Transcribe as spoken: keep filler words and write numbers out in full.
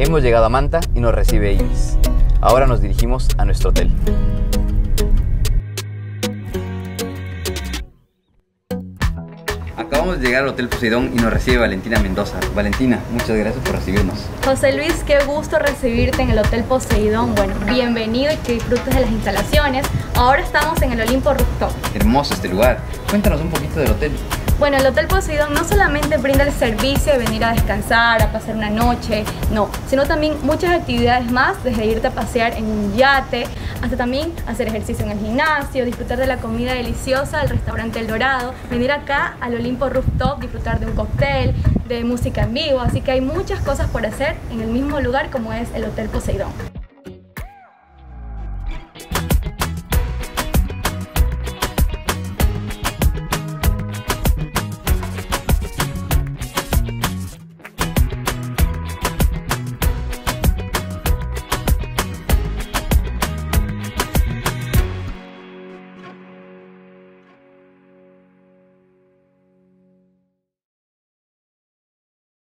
Hemos llegado a Manta y nos recibe Ibis. Ahora nos dirigimos a nuestro hotel. Acabamos de llegar al Hotel Poseidón y nos recibe Valentina Mendoza. Valentina, muchas gracias por recibirnos. José Luis, qué gusto recibirte en el Hotel Poseidón. Bueno, bienvenido y que disfrutes de las instalaciones. Ahora estamos en el Olimpo Rooftop. Hermoso este lugar. Cuéntanos un poquito del hotel. Bueno, el Hotel Poseidón no solamente brinda el servicio de venir a descansar, a pasar una noche, no, sino también muchas actividades más, desde irte a pasear en un yate, hasta también hacer ejercicio en el gimnasio, disfrutar de la comida deliciosa del restaurante El Dorado, venir acá al Olimpo Rooftop, disfrutar de un cóctel, de música en vivo, así que hay muchas cosas por hacer en el mismo lugar como es el Hotel Poseidón.